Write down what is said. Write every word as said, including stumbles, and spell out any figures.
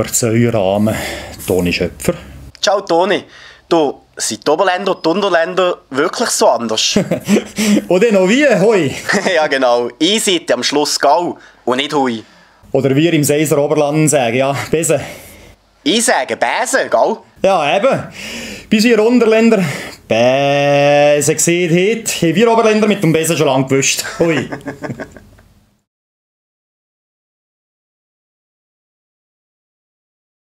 Verzeihen Rahmen. Toni Schöpfer. Ciao Toni. Du, sind die Oberländer und die Unterländer wirklich so anders? Oder noch wie, hoi. Ja genau, ich seid am Schluss Gau und nicht Hui. Oder wir im Seiser Oberland sagen, ja, Besen. Ich sage Bäse, gell? Ja, eben. Bis ihr Unterländer Bäse gesehen habt, haben wir Oberländer mit dem Besen schon lang gewusst. Hoi.